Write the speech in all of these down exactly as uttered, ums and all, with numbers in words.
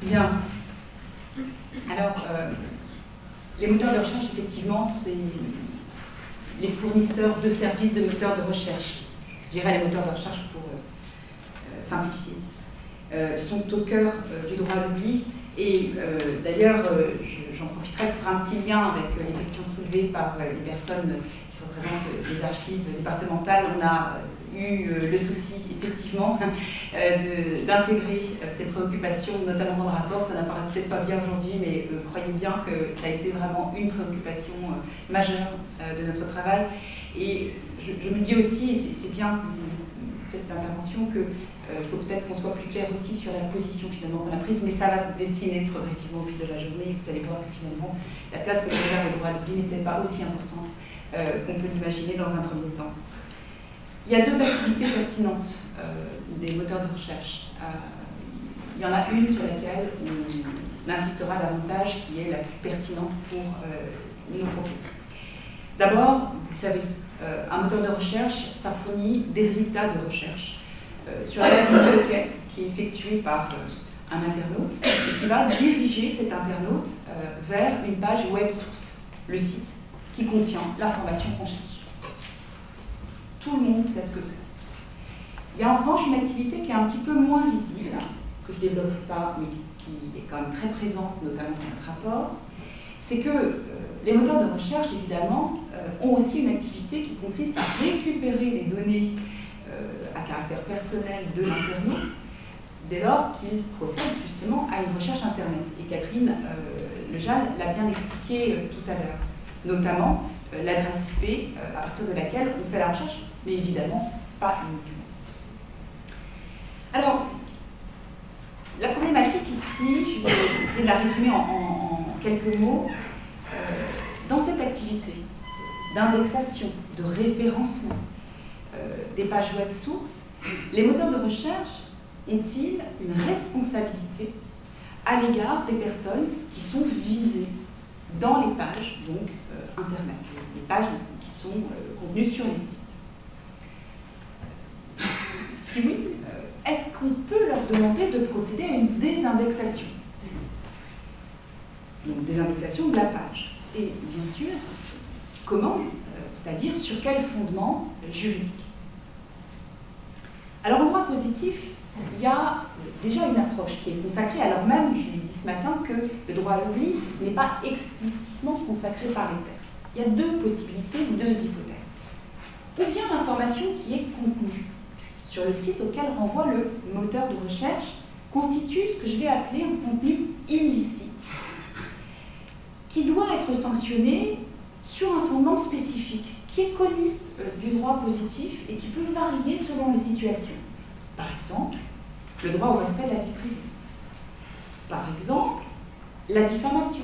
Bien. Alors, euh, les moteurs de recherche, effectivement, c'est les fournisseurs de services de moteurs de recherche. Je dirais les moteurs de recherche pour euh, simplifier. Euh, sont au cœur euh, du droit à l'oubli. Et euh, d'ailleurs, euh, j'en profiterai pour faire un petit lien avec euh, les questions soulevées par euh, les personnes qui représentent euh, les archives départementales. On a euh, eu euh, le souci, effectivement, euh, d'intégrer euh, ces préoccupations, notamment dans le rapport. Ça n'apparaît peut-être pas bien aujourd'hui, mais euh, croyez bien que ça a été vraiment une préoccupation euh, majeure euh, de notre travail. Et je, je me dis aussi, et c'est bien que vous ayez fait cette intervention, qu'il euh, faut peut-être qu'on soit plus clair aussi sur la position finalement qu'on a prise, mais ça va se dessiner progressivement au fil de la journée. Vous allez voir que finalement, la place que l'on réserve au droit à l'oubli n'était pas aussi importante euh, qu'on peut l'imaginer dans un premier temps. Il y a deux activités pertinentes euh, des moteurs de recherche. Euh, il y en a une sur laquelle on insistera davantage, qui est la plus pertinente pour euh, nos propos. D'abord, vous le savez, euh, un moteur de recherche, ça fournit des résultats de recherche euh, sur la base d'une requête qui est effectuée par euh, un internaute et qui va diriger cet internaute euh, vers une page web source, le site, qui contient l'information qu'on cherche. Tout le monde sait ce que c'est. Il y a en revanche une activité qui est un petit peu moins visible, que je ne développerai pas, mais qui est quand même très présente, notamment dans notre rapport, c'est que euh, les moteurs de recherche, évidemment, euh, ont aussi une activité qui consiste à récupérer les données euh, à caractère personnel de l'internaute dès lors qu'il procède justement à une recherche Internet. Et Catherine euh, Lejeanne l'a bien expliqué euh, tout à l'heure, notamment euh, l'adresse I P euh, à partir de laquelle on fait la recherche, mais évidemment pas uniquement. Alors, la problématique ici, je vais essayer de la résumer en, en, en quelques mots. Euh, dans cette activité d'indexation, de référencement euh, des pages web sources, les moteurs de recherche ont-ils une responsabilité à l'égard des personnes qui sont visées dans les pages donc, euh, Internet, les pages qui sont euh, contenues sur les sites? Si oui, euh, est-ce qu'on peut leur demander de procéder à une désindexation? Donc désindexation de la page. Et bien sûr, comment? euh, C'est-à-dire sur quel fondement juridique? Alors en droit positif, il y a déjà une approche qui est consacrée, alors même, je l'ai dit ce matin, que le droit à l'oubli n'est pas explicitement consacré par les textes. Il y a deux possibilités, deux hypothèses. Ou bien l'information qui est contenue sur le site auquel renvoie le moteur de recherche constitue ce que je vais appeler un contenu illicite, qui doit être sanctionné sur un fondement spécifique, qui est connu euh, du droit positif et qui peut varier selon les situations. Par exemple, le droit au respect de la vie privée. Par exemple, la diffamation.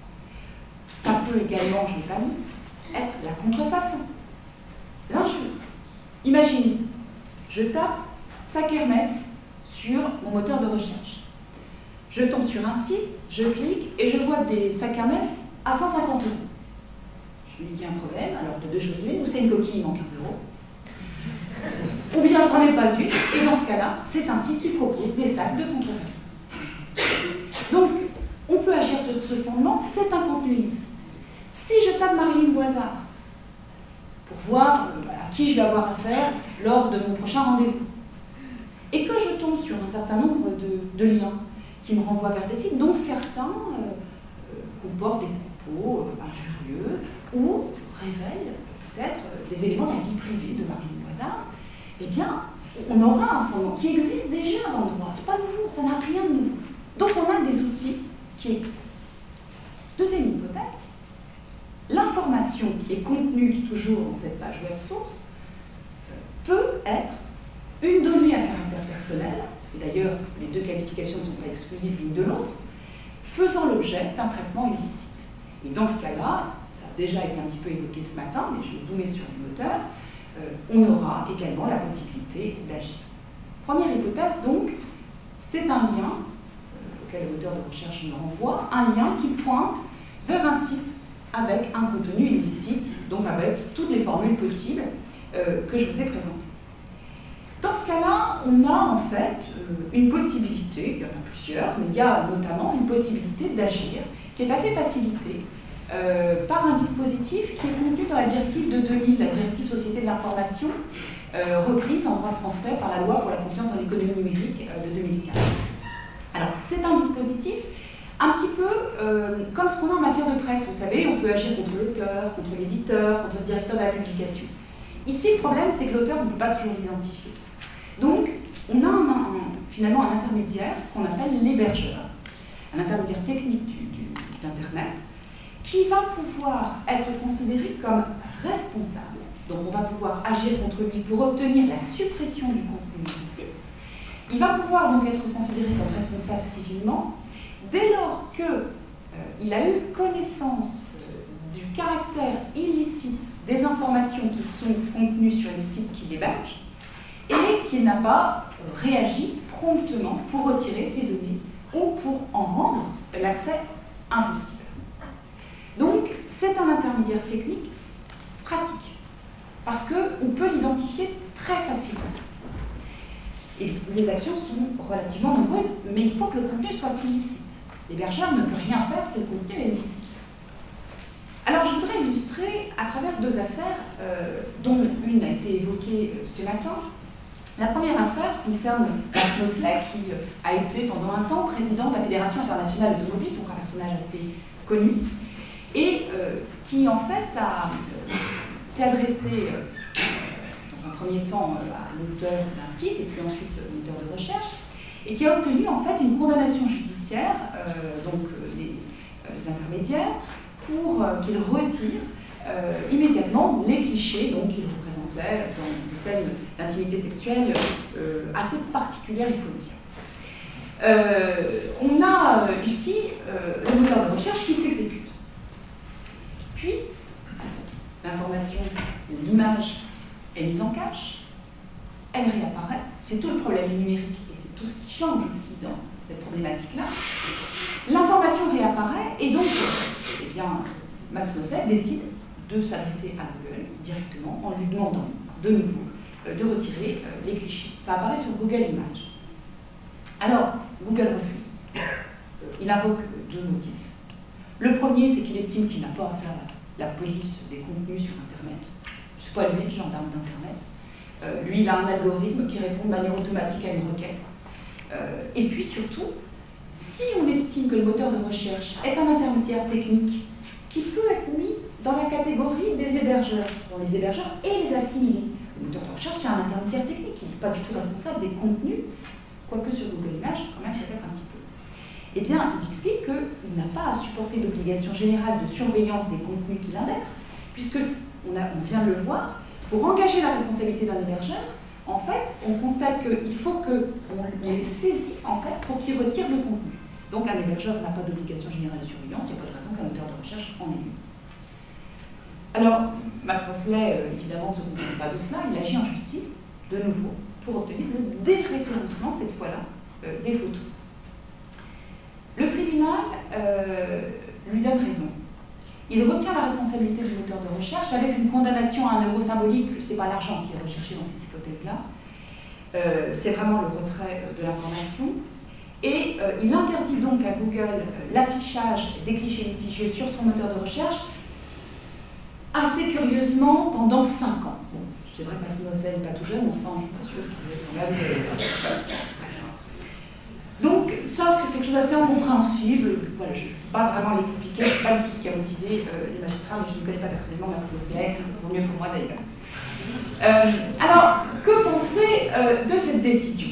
Ça peut également, je ne l'ai pas mis, être la contrefaçon, l'injure. Imaginez, je tape sac Hermès sur mon moteur de recherche. Je tombe sur un site, je clique et je vois des sacs Hermès à cent cinquante euros. Je me dis qu'il y a un problème, alors de deux choses l'une, ou c'est une coquille, il manque quinze euros, ou bien ce n'est pas une, et dans ce cas-là, c'est un site qui propose des sacs de contrefaçon. Donc, on peut agir sur ce fondement, c'est un contenu illicite. Si je tape Marilyn Boisard, pour voir à qui je vais avoir affaire lors de mon prochain rendez-vous, et que je tombe sur un certain nombre de, de liens qui me renvoient vers des sites dont certains euh, comportent des propos euh, injurieux ou révèlent peut-être euh, des éléments de la vie privée de Marilyn Boisard, eh bien, on aura un fondement qui existe déjà dans le droit. Ce n'est pas nouveau, ça n'a rien de nouveau. Donc on a des outils qui existent. Deuxième hypothèse, l'information qui est contenue toujours dans cette page web source euh, peut être une donnée à caractère personnel, et d'ailleurs les deux qualifications ne sont pas exclusives l'une de l'autre, faisant l'objet d'un traitement illicite. Et dans ce cas-là, ça a déjà été un petit peu évoqué ce matin, mais je vais zoomer sur les moteurs, euh, on aura également la possibilité d'agir. Première hypothèse donc, c'est un lien euh, auquel le moteur de recherche me renvoie, un lien qui pointe vers un site avec un contenu illicite, donc avec toutes les formules possibles euh, que je vous ai présentées. Dans ce ce cas-là, on a en fait euh, une possibilité, il y en a plusieurs, mais il y a notamment une possibilité d'agir qui est assez facilitée euh, par un dispositif qui est contenu dans la directive de deux mille, la directive Société de l'information, euh, reprise en droit français par la loi pour la confiance dans l'économie numérique euh, de deux mille quatre. Alors c'est un dispositif un petit peu euh, comme ce qu'on a en matière de presse. Vous savez, on peut agir contre l'auteur, contre l'éditeur, contre le directeur de la publication. Ici, le problème, c'est que l'auteur ne peut pas toujours l'identifier. Donc, on a un, un, finalement un intermédiaire qu'on appelle l'hébergeur, un intermédiaire technique du, du, d'Internet, qui va pouvoir être considéré comme responsable. Donc, on va pouvoir agir contre lui pour obtenir la suppression du contenu illicite. Il va pouvoir donc être considéré comme responsable civilement dès lors qu'il euh, a eu connaissance euh, du caractère illicite des informations qui sont contenues sur les sites qu'il héberge et qu'il n'a pas euh, réagi promptement pour retirer ces données ou pour en rendre l'accès impossible. Donc, c'est un intermédiaire technique pratique parce qu'on peut l'identifier très facilement. Et les actions sont relativement nombreuses, mais il faut que le contenu soit illicite. L'hébergeur ne peut rien faire si le contenu est licite. Alors, je voudrais illustrer à travers deux affaires, euh, dont une a été évoquée ce matin. La première affaire concerne Max Mosley, qui a été pendant un temps président de la Fédération internationale automobile, donc un personnage assez connu, et euh, qui en fait a, euh, s'est adressé euh, dans un premier temps euh, à l'auteur d'un site, et puis ensuite euh, l'auteur de recherche, et qui a obtenu en fait une condamnation judiciaire, euh, donc euh, les, euh, les intermédiaires, pour euh, qu'ils retirent euh, immédiatement les clichés donc, qu'ils représentaient dans des scènes d'intimité sexuelle euh, assez particulières, il faut le dire. Euh, on a euh, ici euh, le moteur de recherche qui s'exécute. Puis, l'information, l'image est mise en cache, elle réapparaît, c'est tout le problème du numérique et c'est tout ce qui change aussi dans cette problématique-là. L'information réapparaît et donc, eh bien, Max Mosley décide de s'adresser à Google directement en lui demandant de nouveau euh, de retirer euh, les clichés. Ça apparaît sur Google Images. Alors, Google refuse. Il invoque deux motifs. Le premier, c'est qu'il estime qu'il n'a pas à faire la, la police des contenus sur Internet. C'est pas lui, le gendarme d'Internet. Euh, lui, il a un algorithme qui répond de manière automatique à une requête. Euh, et puis surtout, si on estime que le moteur de recherche est un intermédiaire technique qui peut être mis dans la catégorie des hébergeurs, dont les hébergeurs et les assimilés. Le moteur de recherche, c'est un intermédiaire technique, il n'est pas du tout responsable des contenus, quoique sur Google Images, quand même peut-être un petit peu. Eh bien, il explique qu'il n'a pas à supporter d'obligation générale de surveillance des contenus qu'il indexe, puisque, on, a, on vient de le voir, pour engager la responsabilité d'un hébergeur, en fait, on constate qu'il faut qu'on les saisit en fait, pour qu'ils retirent le contenu. Donc un hébergeur n'a pas d'obligation générale de surveillance, il n'y a pas de raison qu'un moteur de recherche en ait une. Alors, Max Mosley, euh, évidemment, ne se contente pas de cela, il agit en justice, de nouveau, pour obtenir le déréférencement, cette fois-là, euh, des photos. Le tribunal euh, lui donne raison. Il retient la responsabilité du moteur de recherche avec une condamnation à un euro symbolique, c'est pas l'argent qui est recherché dans cette hypothèse-là, euh, c'est vraiment le retrait de l'information. Et euh, il interdit donc à Google euh, l'affichage des clichés litigieux sur son moteur de recherche, assez curieusement, pendant cinq ans. Bon, c'est vrai que Max Mosley n'est pas tout jeune, mais enfin, je suis pas sûre qu'il est quand même... Donc, ça, c'est quelque chose d'assez incompréhensible. Voilà, je ne peux pas vraiment l'expliquer, ce n'est pas du tout ce qui a motivé euh, les magistrats, mais je ne connais pas personnellement Max Mosley, vaut mieux pour moi d'ailleurs. Euh, alors, que penser euh, de cette décision?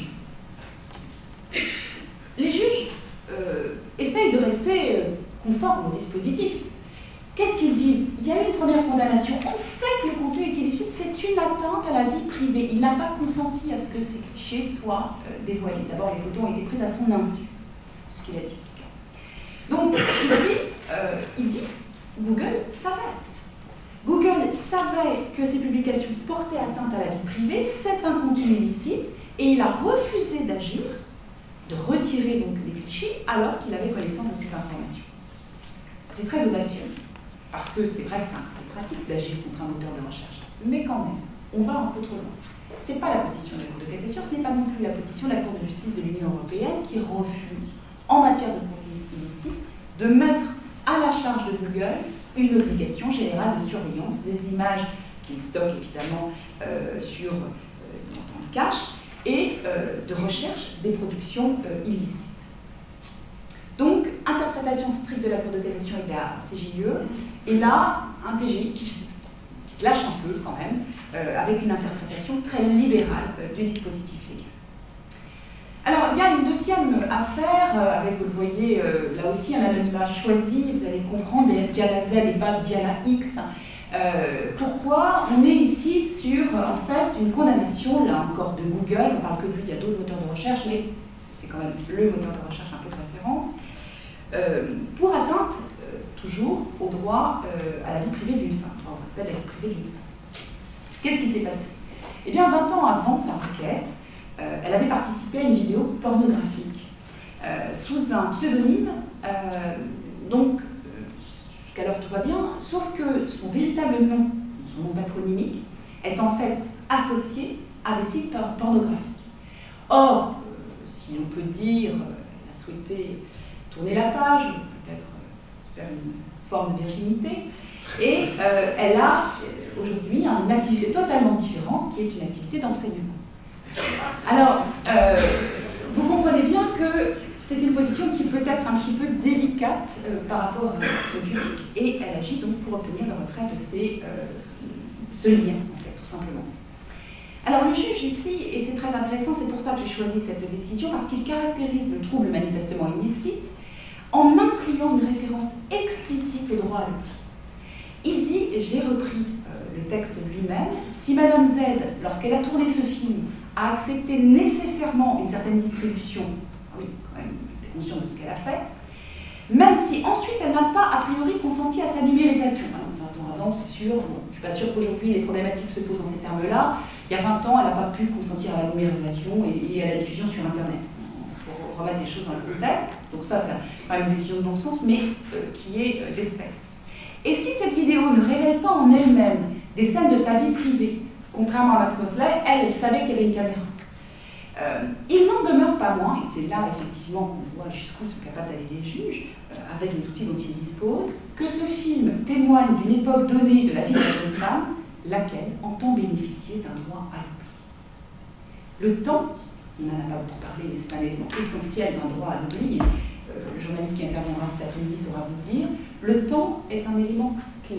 Les juges euh, essayent de rester euh, conformes au dispositif. Qu'est-ce qu'ils disent? Il y a eu une première condamnation. On sait que le contenu est illicite, c'est une atteinte à la vie privée. Il n'a pas consenti à ce que ces clichés soient euh, dévoilés. D'abord, les photos ont été prises à son insu, ce qu'il a dit. Donc, ici, euh, il dit Google savait. Google savait que ces publications portaient atteinte à la vie privée, c'est un contenu illicite, et il a refusé d'agir, de retirer donc les clichés, alors qu'il avait connaissance de cette information. C'est très audacieux. Parce que c'est vrai que c'est un peu pratique d'agir contre un moteur de recherche. Mais quand même, on va un peu trop loin. Ce n'est pas la position de la Cour de cassation, ce n'est pas non plus la position de la Cour de justice de l'Union européenne qui refuse, en matière de contenu illicite, de mettre à la charge de Google une obligation générale de surveillance des images qu'il stocke évidemment euh, sur, euh, dans le cache et euh, de recherche des productions euh, illicites. Donc, interprétation stricte de la Cour de cassation et de la C J I E, et là, un T G I qui, qui se lâche un peu quand même, euh, avec une interprétation très libérale euh, du dispositif légal. Alors, il y a une deuxième affaire, euh, avec, vous le voyez, euh, là aussi un anonymat choisi, vous allez comprendre, des Diana Z et pas Diana X. Euh, pourquoi on est ici sur, en fait, une condamnation, là encore, de Google, on parle que de lui, il y a d'autres moteurs de recherche, mais c'est quand même le moteur de recherche un peu de référence, euh, pour atteinte, euh, toujours, au droit euh, à la vie privée d'une femme, enfin, au respect de la vie privée d'une femme. Qu'est-ce qui s'est passé? Eh bien, vingt ans avant sa requête, euh, elle avait participé à une vidéo pornographique, euh, sous un pseudonyme, euh, donc, jusqu'alors tout va bien, sauf que son véritable nom, son nom patronymique, est en fait associé à des sites pornographiques. Or, euh, si on peut dire, euh, elle a souhaité tourner la page, peut-être euh, faire une forme de virginité, et euh, elle a euh, aujourd'hui une activité totalement différente, qui est une activité d'enseignement. Alors, euh, vous comprenez bien que c'est une position qui peut être un petit peu délicate euh, par rapport à ce public, et elle agit donc pour obtenir le retrait de ces, euh, ce lien, en fait, tout simplement. Alors le juge ici, et c'est très intéressant, c'est pour ça que j'ai choisi cette décision, parce qu'il caractérise le trouble manifestement illicite en incluant une référence explicite au droit à l'oubli. Il dit, et j'ai repris euh, le texte lui-même, si Madame Z, lorsqu'elle a tourné ce film, a accepté nécessairement une certaine distribution, oui, quand même, elle est consciente de ce qu'elle a fait, même si ensuite elle n'a pas a priori consenti à sa numérisation. Alors, vingt ans avant, c'est sûr, bon, je ne suis pas sûre qu'aujourd'hui les problématiques se posent en ces termes-là. Il y a vingt ans, elle n'a pas pu consentir à la numérisation et, et à la diffusion sur Internet. Il faut remettre les choses dans le contexte. Donc ça, c'est quand même une décision de bon sens, mais euh, qui est euh, d'espèce. Et si cette vidéo ne révèle pas en elle-même des scènes de sa vie privée, contrairement à Max Mosley, elle, elle savait qu'il y avait une caméra. Euh, il n'en demeure pas moins, et c'est là effectivement qu'on voit jusqu'où sont capables d'aller les juges, euh, avec les outils dont ils disposent, que ce film témoigne d'une époque donnée de la vie de la jeune femme, laquelle entend bénéficier d'un droit à l'oubli. Le temps, on n'en a pas beaucoup parlé, mais c'est un élément essentiel d'un droit à l'oubli, euh, le journaliste qui interviendra cet après-midi saura vous dire, le temps est un élément clé.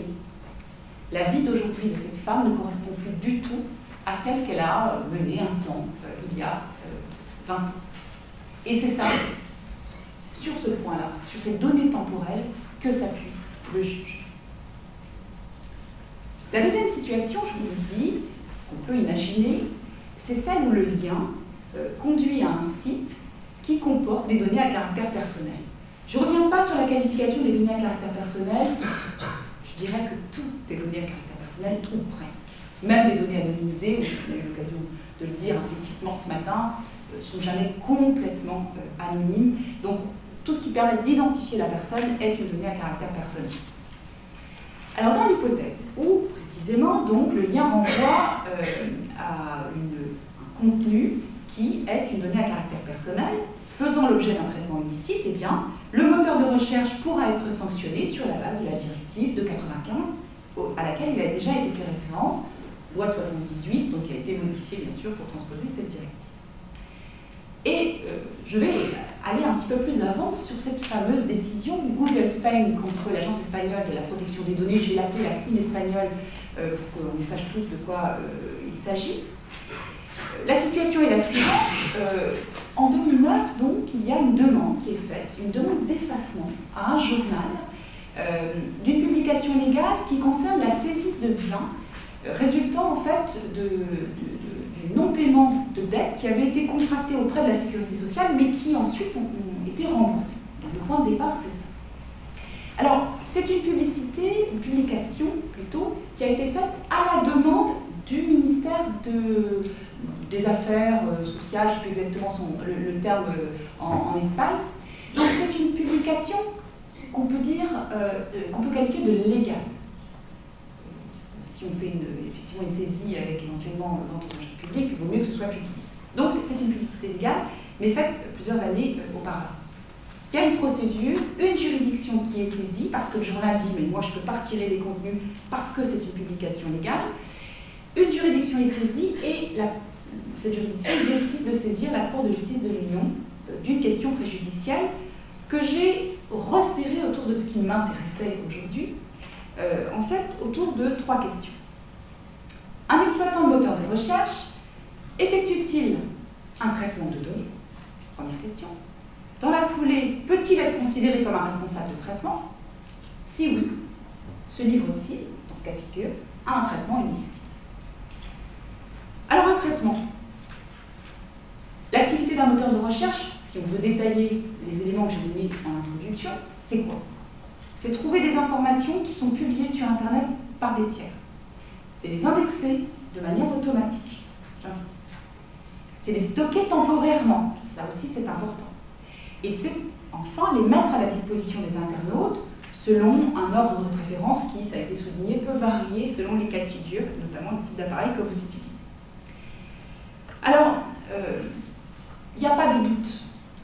La vie d'aujourd'hui de cette femme ne correspond plus du tout à celle qu'elle a menée un temps, euh, il y a euh, vingt ans. Et c'est ça, sur ce point-là, sur ces données temporelles, que s'appuie le juge. La deuxième situation, je vous le dis, qu'on peut imaginer, c'est celle où le lien euh, conduit à un site qui comporte des données à caractère personnel. Je ne reviens pas sur la qualification des données à caractère personnel, je dirais que tout est données à caractère personnel, ou presque. Même les données anonymisées, on a eu l'occasion de le dire implicitement ce matin, ne sont jamais complètement euh, anonymes. Donc, tout ce qui permet d'identifier la personne est une donnée à caractère personnel. Alors, dans l'hypothèse où, précisément, donc, le lien renvoie euh, à une, un contenu qui est une donnée à caractère personnel, faisant l'objet d'un traitement illicite, eh bien, le moteur de recherche pourra être sanctionné sur la base de la directive de quatre-vingt-quinze, à laquelle il a déjà été fait référence, loi de soixante-dix-huit, donc qui a été modifiée bien sûr pour transposer cette directive. Et euh, je vais aller un petit peu plus avant sur cette fameuse décision Google Spain contre l'Agence espagnole de la protection des données. Je vais l'appeler la C N I M espagnole euh, pour qu'on sache tous de quoi euh, il s'agit. La situation est la suivante. Euh, en deux mille neuf, donc, il y a une demande qui est faite, une demande d'effacement à un journal euh, d'une publication légale qui concerne la saisie de biens résultant en fait de, de, de, du non-paiement de dettes qui avaient été contractées auprès de la sécurité sociale, mais qui ensuite ont, ont été remboursées. Donc le point de départ, c'est ça. Alors, c'est une publicité, une publication plutôt, qui a été faite à la demande du ministère de, des Affaires sociales, je ne sais plus exactement son, le, le terme en, en Espagne. Donc c'est une publication qu'on peut dire, euh, qu'on peut qualifier de légale. Si on fait une, effectivement une saisie avec éventuellement vente aux enchères public, il vaut mieux que ce soit publié. Donc c'est une publicité légale, mais faite plusieurs années euh, auparavant. Il y a une procédure, une juridiction qui est saisie, parce que le journal dit « mais moi je ne peux pas retirer les contenus parce que c'est une publication légale ». Une juridiction est saisie et la, cette juridiction décide de saisir la Cour de justice de l'Union euh, d'une question préjudicielle que j'ai resserrée autour de ce qui m'intéressait aujourd'hui, euh, en fait autour de trois questions. Un exploitant de moteur de recherche effectue-t-il un traitement de données? Première question. Dans la foulée, peut-il être considéré comme un responsable de traitement? Si oui, se livre-t-il, dans ce cas de figure, à un traitement illicite? Alors un traitement. L'activité d'un moteur de recherche, si on veut détailler les éléments que j'ai donnés en introduction, c'est quoi? C'est trouver des informations qui sont publiées sur Internet par des tiers. C'est les indexer de manière automatique, j'insiste. C'est les stocker temporairement, ça aussi c'est important. Et c'est enfin les mettre à la disposition des internautes selon un ordre de préférence qui, ça a été souligné, peut varier selon les cas de figure, notamment le type d'appareil que vous utilisez. Alors, il n'y a pas de doute.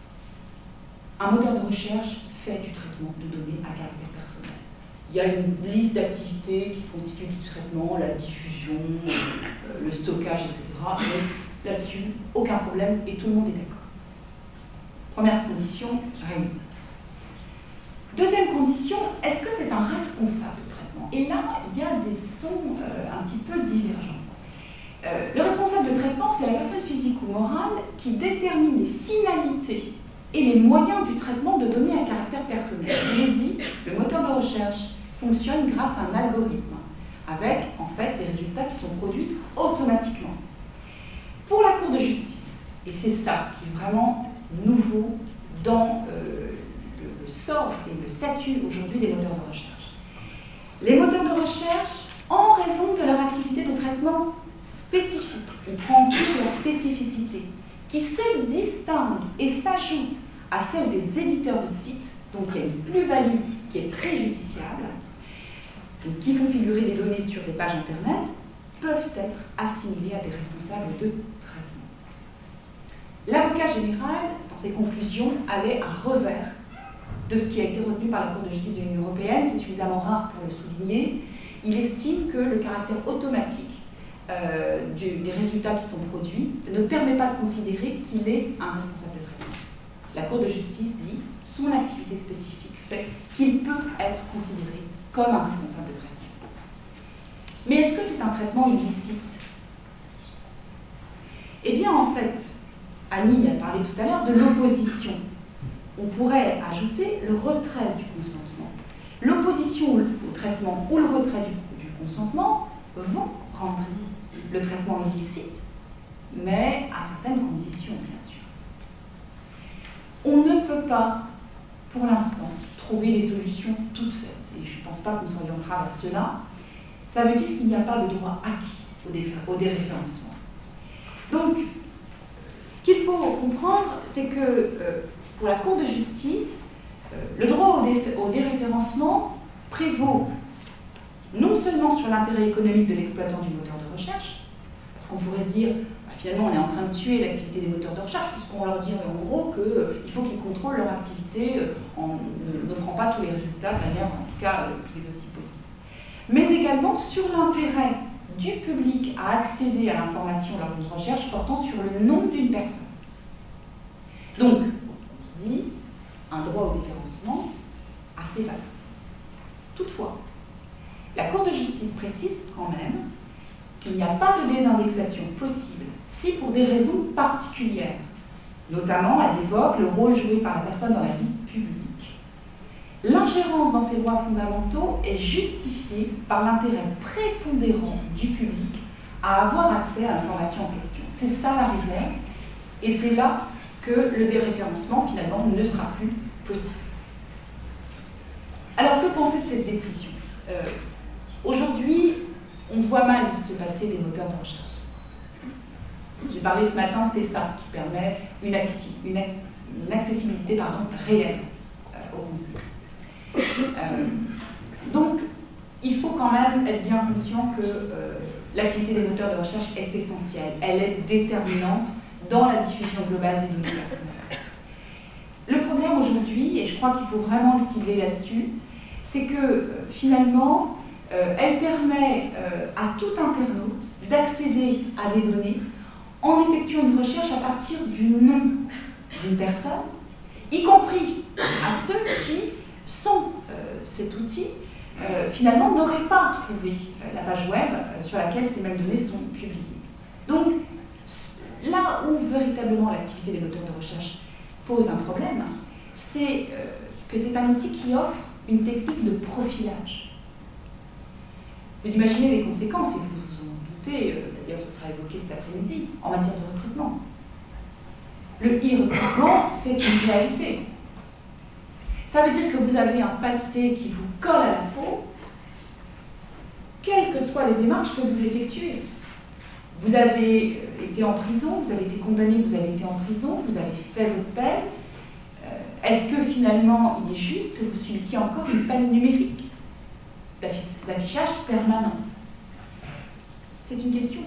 Un moteur de recherche fait du traitement de données à caractère personnel. Il y a une liste d'activités qui constituent du traitement, la diffusion, euh, le stockage, et cetera. Mais là-dessus, aucun problème et tout le monde est d'accord. Première condition, réunie. Deuxième condition, est-ce que c'est un responsable de traitement? Et là, il y a des sons euh, un petit peu divergents. Euh, le responsable de traitement, c'est la personne physique ou morale qui détermine les finalités et les moyens du traitement de données à caractère personnel. Je l'ai dit, le moteur de recherche fonctionne grâce à un algorithme, avec en fait des résultats qui sont produits automatiquement. Pour la Cour de justice, et c'est ça qui est vraiment nouveau dans euh, le, le sort et le statut aujourd'hui des moteurs de recherche. Les moteurs de recherche, en raison de leur activité de traitement spécifique, on prend en compte leur spécificité, qui se distingue et s'ajoute à celle des éditeurs de sites, donc il y a une plus-value qui est préjudiciable, donc qui font figurer des données sur des pages internet, peuvent être assimilés à des responsables de traitement. L'avocat général, dans ses conclusions, allait à revers de ce qui a été retenu par la Cour de justice de l'Union européenne, c'est suffisamment rare pour le souligner. Il estime que le caractère automatique euh, du, des résultats qui sont produits ne permet pas de considérer qu'il est un responsable de traitement. La Cour de justice dit que son activité spécifique fait qu'il peut être considéré comme un responsable de traitement. Mais est-ce que c'est un traitement illicite? Eh bien, en fait, Annie a parlé tout à l'heure de l'opposition. On pourrait ajouter le retrait du consentement. L'opposition au traitement ou le retrait du, du consentement vont rendre le traitement illicite, mais à certaines conditions, bien sûr. On ne peut pas, pour l'instant, trouver des solutions toutes faites. Et je ne pense pas qu'on s'orientera vers cela. Ça veut dire qu'il n'y a pas le droit acquis au, au déréférencement. Donc, ce qu'il faut comprendre, c'est que euh, pour la Cour de justice, euh, le droit au, dé, au déréférencement prévaut non seulement sur l'intérêt économique de l'exploitant du moteur de recherche, parce qu'on pourrait se dire, bah, finalement, on est en train de tuer l'activité des moteurs de recherche, puisqu'on leur dit en gros qu'il euh, faut qu'ils contrôlent leur activité euh, en n'offrant pas tous les résultats de manière, en tout cas, le plus exhaustive possible. Mais également sur l'intérêt du public à accéder à l'information lors d'une recherche portant sur le nom d'une personne. Donc, on se dit, un droit au déréférencement assez vaste. Toutefois, la Cour de justice précise quand même qu'il n'y a pas de désindexation possible si pour des raisons particulières, notamment elle évoque le rôle joué par la personne dans la vie publique. L'ingérence dans ces droits fondamentaux est justifiée par l'intérêt prépondérant du public à avoir accès à l'information en question. C'est ça la réserve, et c'est là que le déréférencement, finalement, ne sera plus possible. Alors, que penser de cette décision? euh, Aujourd'hui, on se voit mal se passer des moteurs de recherche. J'ai parlé ce matin, c'est ça qui permet une, une, une accessibilité pardon, réelle euh, au contenu. Euh, donc, il faut quand même être bien conscient que euh, l'activité des moteurs de recherche est essentielle, elle est déterminante dans la diffusion globale des données personnelles. Le problème aujourd'hui, et je crois qu'il faut vraiment le cibler là-dessus, c'est que euh, finalement, euh, elle permet euh, à tout internaute d'accéder à des données en effectuant une recherche à partir du nom d'une personne, y compris à ceux qui, sans euh, cet outil, euh, finalement n'auraient pas trouvé euh, la page web euh, sur laquelle ces mêmes données sont publiées. Donc, là où véritablement l'activité des moteurs de recherche pose un problème, c'est euh, que c'est un outil qui offre une technique de profilage. Vous imaginez les conséquences, et vous vous en doutez, euh, d'ailleurs ce sera évoqué cet après-midi, en matière de recrutement. Le e-recrutement, c'est une réalité. Ça veut dire que vous avez un passé qui vous colle à la peau, quelles que soient les démarches que vous effectuez. Vous avez été en prison, vous avez été condamné, vous avez été en prison, vous avez fait votre peine. Est-ce que finalement il est juste que vous subissiez encore une peine numérique d'affichage permanent? C'est une question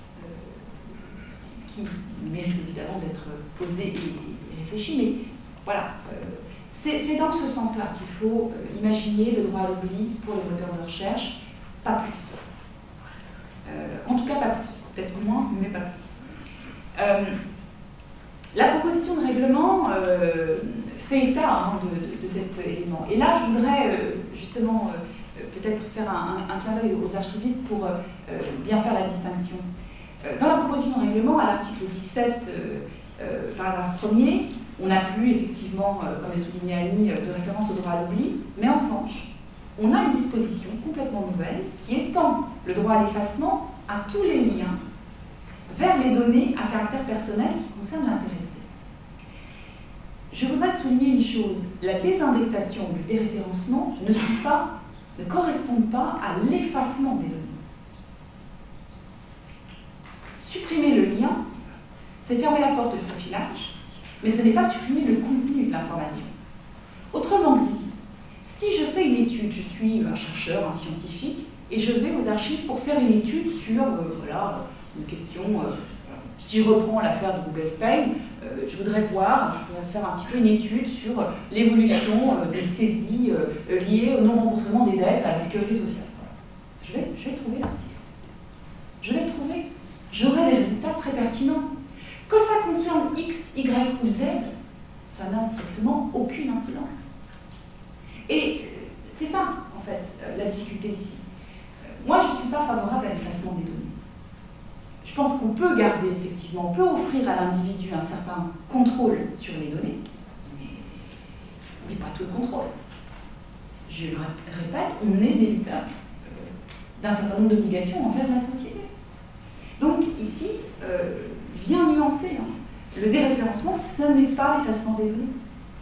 euh, qui mérite évidemment d'être posée et réfléchie, mais voilà. Euh, c'est dans ce sens-là qu'il faut euh, imaginer le droit à l'oubli pour les moteurs de recherche, pas plus. Euh, en tout cas, pas plus. Peut-être moins, mais pas plus. Euh, la proposition de règlement euh, fait état hein, de, de, de cet élément. Et là, je voudrais euh, justement euh, peut-être faire un, un, un clin d'œil aux archivistes pour euh, bien faire la distinction. Euh, dans la proposition de règlement, à l'article dix-sept, euh, euh, paragraphe premier, on n'a plus effectivement, euh, comme l'a souligné Annie, de référence au droit à l'oubli, mais en revanche, on a une disposition complètement nouvelle qui étend le droit à l'effacement à tous les liens vers les données à caractère personnel qui concernent l'intéressé. Je voudrais souligner une chose, la désindexation ou le déréférencement ne, sont pas, ne correspondent pas à l'effacement des données. Supprimer le lien, c'est fermer la porte de profilage, mais ce n'est pas supprimer le contenu de l'information. Autrement dit, si je fais une étude, je suis un chercheur, un scientifique, et je vais aux archives pour faire une étude sur, euh, voilà, une question, euh, si je reprends l'affaire de Google Spain, euh, je voudrais voir, je voudrais faire un petit peu une étude sur l'évolution euh, des saisies euh, liées au non-remboursement des dettes à la sécurité sociale. Je vais, je vais trouver l'article. Je vais le trouver. J'aurai des résultats très pertinents. Que ça concerne X, Y ou Z, ça n'a strictement aucune incidence. Et c'est ça, en fait, la difficulté ici. Moi, je ne suis pas favorable à l'effacement des données. Je pense qu'on peut garder, effectivement, on peut offrir à l'individu un certain contrôle sur les données, mais, mais pas tout le contrôle. Je le répète, on est débiteur d'un certain nombre d'obligations envers la société. Donc, ici, euh, bien nuancé, hein, le déréférencement, ce n'est pas l'effacement des données.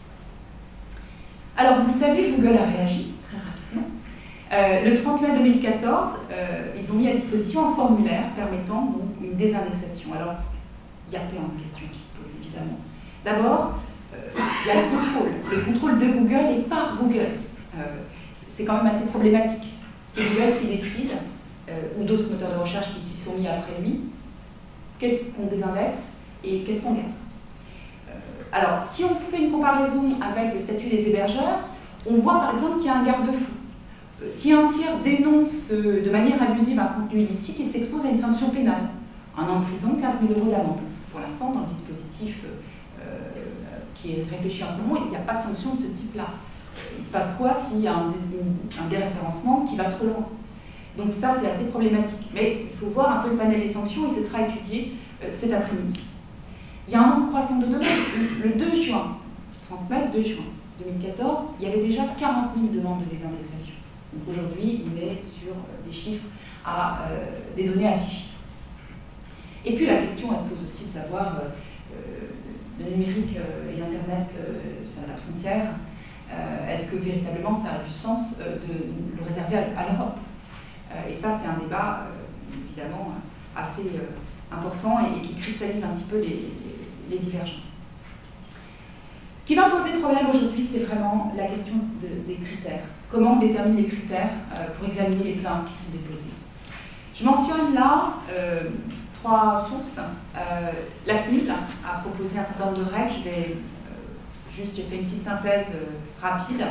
Alors, vous le savez, Google a réagi très rapidement. Euh, le trente mai deux mille quatorze, euh, ils ont mis à disposition un formulaire permettant donc une désindexation. Alors, il y a plein de questions qui se posent, évidemment. D'abord, euh, il y a le contrôle. Le contrôle de Google et par Google. Euh, c'est quand même assez problématique. C'est Google qui décide, euh, ou d'autres moteurs de recherche qui s'y sont mis après lui, qu'est-ce qu'on désindexe et qu'est-ce qu'on garde. Euh, alors, si on fait une comparaison avec le statut des hébergeurs, on voit par exemple qu'il y a un garde-fou. Si un tiers dénonce de manière abusive un contenu illicite, il s'expose à une sanction pénale. Un an de prison, quinze mille euros d'amende. Pour l'instant, dans le dispositif euh, qui est réfléchi en ce moment, il n'y a pas de sanction de ce type-là. Il se passe quoi s'il y a un, un déréférencement qui va trop loin? Donc ça, c'est assez problématique. Mais il faut voir un peu le panel des sanctions et ce sera étudié euh, cet après-midi. Il y a un nombre croissant de demandes. Le deux juin, trente mai, deux juin deux mille quatorze, il y avait déjà quarante mille demandes de désindexation. Donc aujourd'hui, il est sur des chiffres à euh, des données à six chiffres. Et puis la question, elle se pose aussi de savoir, euh, le numérique euh, et l'Internet, euh, ça n'a pas de frontières. Euh, Est-ce que véritablement ça a du sens euh, de le réserver à, à l'Europe? euh, Et ça, c'est un débat, euh, évidemment, assez euh, important et, et qui cristallise un petit peu les, les, les divergences. Ce qui va poser problème aujourd'hui, c'est vraiment la question de, des critères. Comment on détermine les critères euh, pour examiner les plaintes qui sont déposées? Je mentionne là euh, trois sources. Euh, la C N I L a proposé un certain nombre de règles. Je vais euh, juste, j'ai fait une petite synthèse euh, rapide.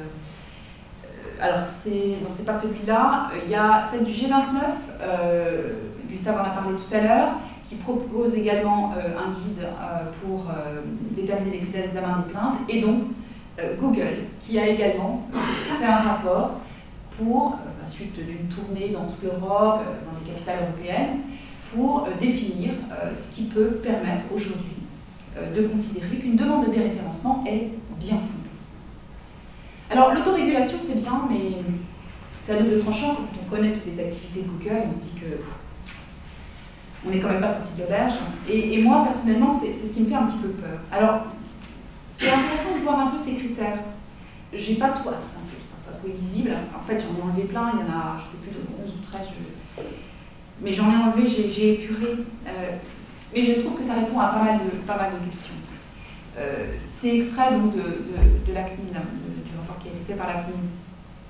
Euh, alors, c'est, non, c'est pas celui-là. Il y a celle du G vingt-neuf. Euh, Gustave en a parlé tout à l'heure, qui propose également euh, un guide euh, pour euh, déterminer les critères d'examen des plaintes, et donc euh, Google, qui a également fait un rapport pour, euh, à suite d'une tournée dans toute l'Europe, euh, dans les capitales européennes, pour euh, définir euh, ce qui peut permettre aujourd'hui euh, de considérer qu'une demande de déréférencement est bien fondée. Alors l'autorégulation c'est bien, mais c'est à double tranchant. Quand on connaît toutes les activités de Google, on se dit que on n'est quand même pas sorti de l'auberge. Et, et moi, personnellement, c'est ce qui me fait un petit peu peur. Alors, c'est intéressant de voir un peu ces critères. J'ai pas tout, c'est pas tout lisible. En fait, j'en ai enlevé plein. Il y en a, je sais plus, de onze ou treize. Je... Mais j'en ai enlevé, j'ai épuré. Euh, mais je trouve que ça répond à pas mal de, pas mal de questions. Euh, c'est extrait donc, de, de, de la C N I L, du rapport qui a été fait par la C N I L.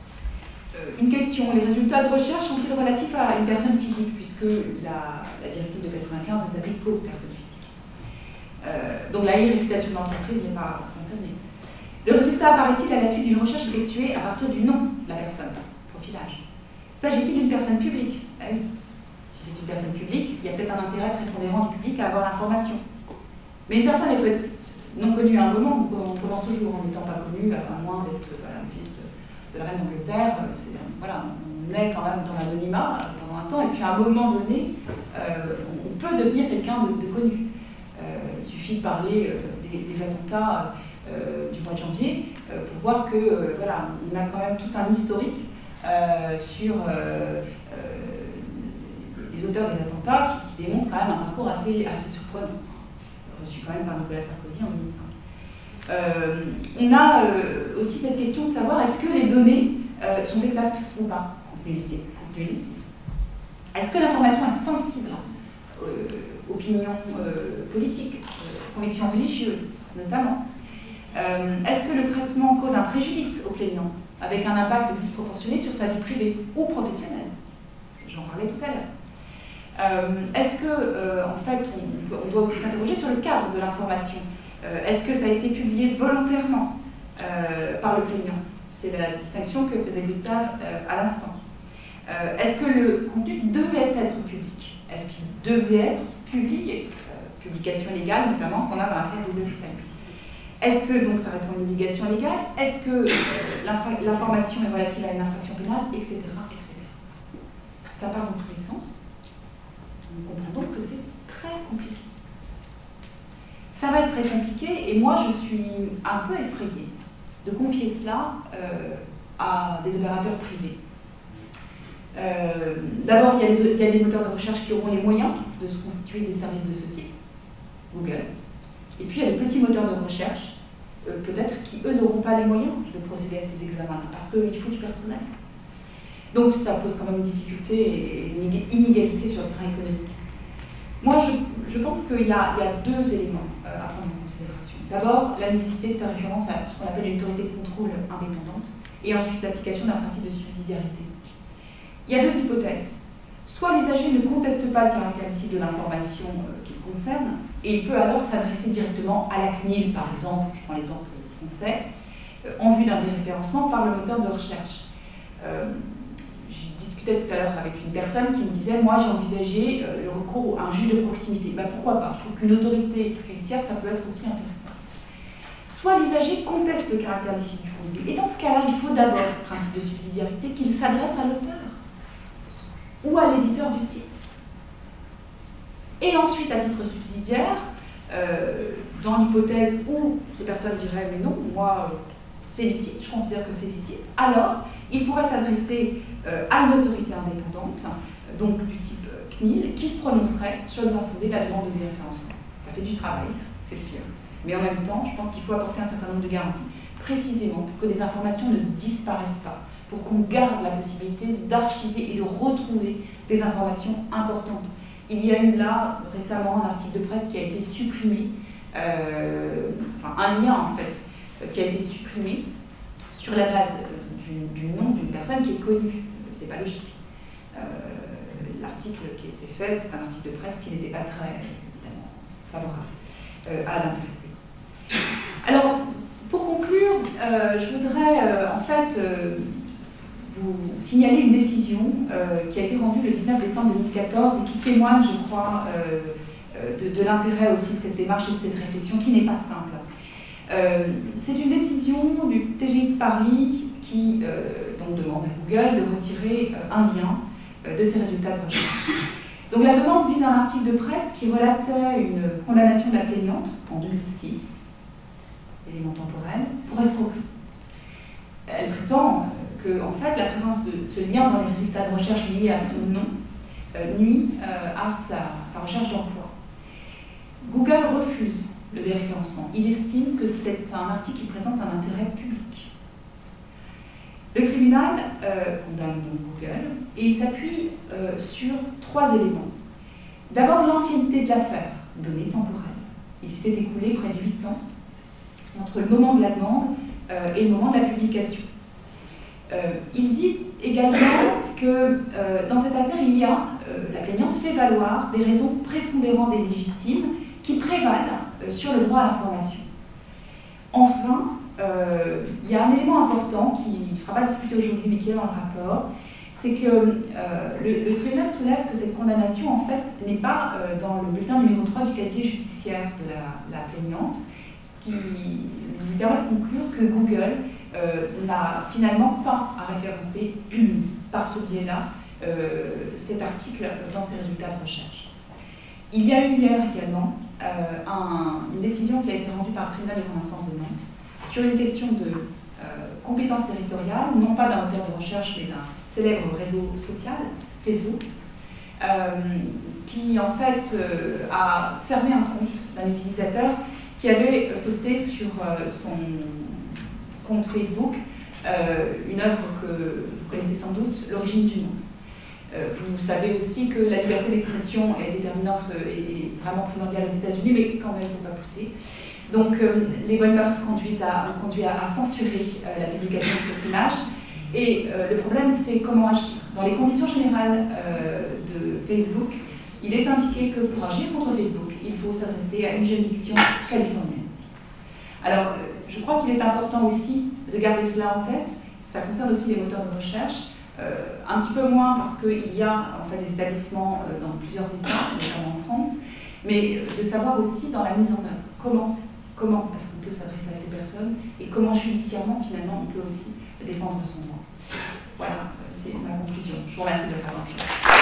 Une question, les résultats de recherche sont-ils relatifs à une personne physique, puisque la, la directive de quatre-vingt-quinze ne s'applique qu'aux personnes physiques. Euh, donc la réputation de l'entreprise n'est pas concernée. Le résultat apparaît-il à la suite d'une recherche effectuée à partir du nom de la personne, profilage. S'agit-il d'une personne publique? Ah oui. Si c'est une personne publique, il y a peut-être un intérêt prépondérant du public à avoir l'information. Mais une personne elle peut être non connue à un moment, on commence toujours en n'étant pas connue, à moins d'être voilà, une liste de la reine d'Angleterre, voilà, on est quand même dans l'anonymat pendant un temps, et puis à un moment donné, euh, on peut devenir quelqu'un de, de connu. Euh, il suffit de parler euh, des, des attentats euh, du mois de janvier euh, pour voir que euh, voilà, on a quand même tout un historique euh, sur euh, euh, les auteurs des attentats qui, qui démontrent quand même un parcours assez, assez surprenant, reçu quand même par Nicolas Sarkozy en deux mille cinq. Euh, on a euh, aussi cette question de savoir est-ce que les données euh, sont exactes ou pas, contenu licite, contenu illicite. Est-ce que l'information est sensible euh, opinions euh, politiques, euh, convictions religieuses notamment. Euh, est-ce que le traitement cause un préjudice au plaignant avec un impact disproportionné sur sa vie privée ou professionnelle? J'en parlais tout à l'heure. Euh, est-ce que, euh, en fait, on, on doit aussi s'interroger sur le cadre de l'information? Euh, Est-ce que ça a été publié volontairement euh, par le plaignant? C'est la distinction que faisait Gustave euh, à l'instant. Euh, Est-ce que le contenu devait être public? Est-ce qu'il devait être publié? euh, Publication légale, notamment, qu'on a dans l'affaire Google Spam. Est-ce que, donc ça répond à une obligation légale? Est-ce que euh, l'information est relative à une infraction pénale, et cetera, et cetera. Ça part dans tous les sens. On comprend donc que c'est très compliqué. Ça va être très compliqué, et moi je suis un peu effrayée de confier cela euh, à des opérateurs privés. Euh, D'abord, il, il y a des moteurs de recherche qui auront les moyens de se constituer des services de ce type, Google. Et puis il y a les petits moteurs de recherche, euh, peut-être, qui eux n'auront pas les moyens de procéder à ces examens, parce qu'il faut du personnel. Donc ça pose quand même une difficulté et une inégalité sur le terrain économique. Moi, je, je pense qu'il y, y a deux éléments euh, à prendre en considération. D'abord, la nécessité de faire référence à ce qu'on appelle une autorité de contrôle indépendante, et ensuite l'application d'un principe de subsidiarité. Il y a deux hypothèses. Soit l'usager ne conteste pas le caractère licite de l'information euh, qu'il concerne, et il peut alors s'adresser directement à la C N I L, par exemple, je prends l'exemple français, euh, en vue d'un déréférencement par le moteur de recherche. Euh, tout à l'heure avec une personne qui me disait, moi j'ai envisagé euh, le recours à un juge de proximité. Ben, pourquoi pas? Je trouve qu'une autorité judiciaire, ça peut être aussi intéressant. Soit l'usager conteste le caractère licite du contenu. Et dans ce cas-là, il faut d'abord, principe de subsidiarité, qu'il s'adresse à l'auteur ou à l'éditeur du site. Et ensuite, à titre subsidiaire, euh, dans l'hypothèse où ces personnes diraient, mais non, moi, c'est licite, je considère que c'est licite, alors il pourrait s'adresser euh, à une autorité indépendante, euh, donc du type euh, C N I L, qui se prononcerait sur le bien fondé de la demande de déréférencement. Ça fait du travail, c'est sûr. Mais en même temps, je pense qu'il faut apporter un certain nombre de garanties, précisément pour que des informations ne disparaissent pas, pour qu'on garde la possibilité d'archiver et de retrouver des informations importantes. Il y a eu là, récemment, un article de presse qui a été supprimé, euh, enfin un lien en fait, qui a été supprimé sur la base du, du nom d'une personne qui est connue. C'est pas logique. Euh, l'article qui a été fait était un article de presse qui n'était pas très, évidemment, favorable euh, à l'intéressé. Alors, pour conclure, euh, je voudrais euh, en fait euh, vous signaler une décision euh, qui a été rendue le dix-neuf décembre deux mille quatorze et qui témoigne, je crois, euh, de, de l'intérêt aussi de cette démarche et de cette réflexion qui n'est pas simple. Euh, C'est une décision du T G I de Paris qui euh, donc demande à Google de retirer euh, un lien euh, de ses résultats de recherche. Donc la demande vise un article de presse qui relatait une condamnation de la plaignante en deux mille six, élément temporel, pour escroquerie. Elle prétend que en fait, la présence de ce lien dans les résultats de recherche liés à son nom euh, nuit euh, à sa, sa recherche d'emploi. Google refuse le déréférencement. Il estime que c'est un article qui présente un intérêt public. Le tribunal euh, condamne donc Google et il s'appuie euh, sur trois éléments. D'abord, l'ancienneté de l'affaire, donnée temporelle. Il s'était écoulé près de huit ans entre le moment de la demande euh, et le moment de la publication. Euh, il dit également que euh, dans cette affaire, il y a, euh, la plaignante fait valoir des raisons prépondérantes et légitimes qui prévalent euh, sur le droit à l'information. Enfin, euh, il y a un élément important qui ne sera pas discuté aujourd'hui mais qui est dans le rapport, c'est que euh, le, le tribunal soulève que cette condamnation en fait n'est pas euh, dans le bulletin numéro trois du casier judiciaire de la, la plaignante, ce qui lui permet de conclure que Google euh, n'a finalement pas à référencer par ce biais-là euh, cet article dans ses résultats de recherche. Il y a eu hier également euh, un, une décision qui a été rendue par le tribunal de grande instance de Nantes sur une question de euh, compétence territoriale, non pas d'un moteur de recherche, mais d'un célèbre réseau social, Facebook, euh, qui en fait euh, a fermé un compte d'un utilisateur qui avait posté sur euh, son compte Facebook euh, une œuvre que vous connaissez sans doute, L'origine du monde. Euh, vous savez aussi que la liberté d'expression est déterminante et vraiment primordiale aux États-Unis, mais quand même, il ne faut pas pousser. Donc, euh, les bonnes mœurs conduisent à, ont conduit à, à censurer euh, la publication de cette image. Et euh, le problème, c'est comment agir. Dans les conditions générales euh, de Facebook, il est indiqué que pour agir contre Facebook, il faut s'adresser à une juridiction californienne. Alors, euh, je crois qu'il est important aussi de garder cela en tête. Ça concerne aussi les moteurs de recherche. Euh, un petit peu moins parce qu'il y a en fait des établissements euh, dans plusieurs États, notamment en France, mais euh, de savoir aussi dans la mise en œuvre comment, comment est-ce qu'on peut s'adresser à ces personnes et comment judiciairement finalement on peut aussi défendre son droit. Voilà, c'est ma conclusion. Je vous remercie de votre attention.